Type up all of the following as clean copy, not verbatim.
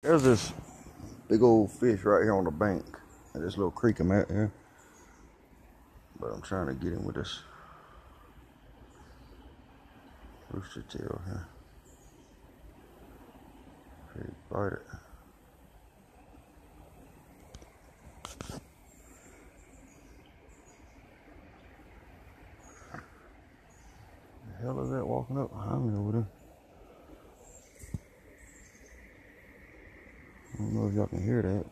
There's this big old fish right here on the bank at this little creek I'm at here. But I'm trying to get him with this rooster tail here. Pretty bite it. The hell is that walking up behind me over there? I don't know if y'all can hear that.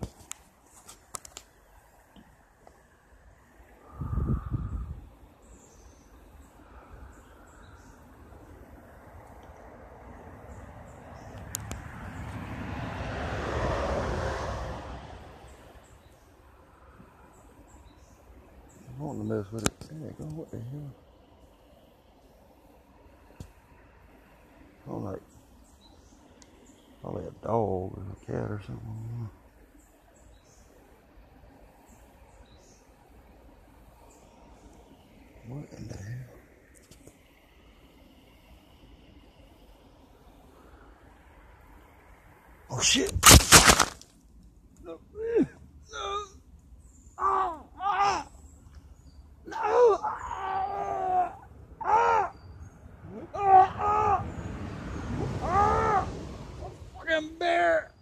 I want to mess with it. Dang, what the hell? I'm like, probably a dog or a cat or something. What in the hell? Oh shit! No! No! Oh! Ah! No! Ah! Ah! Ah! Ah! Ah! Fucking bear!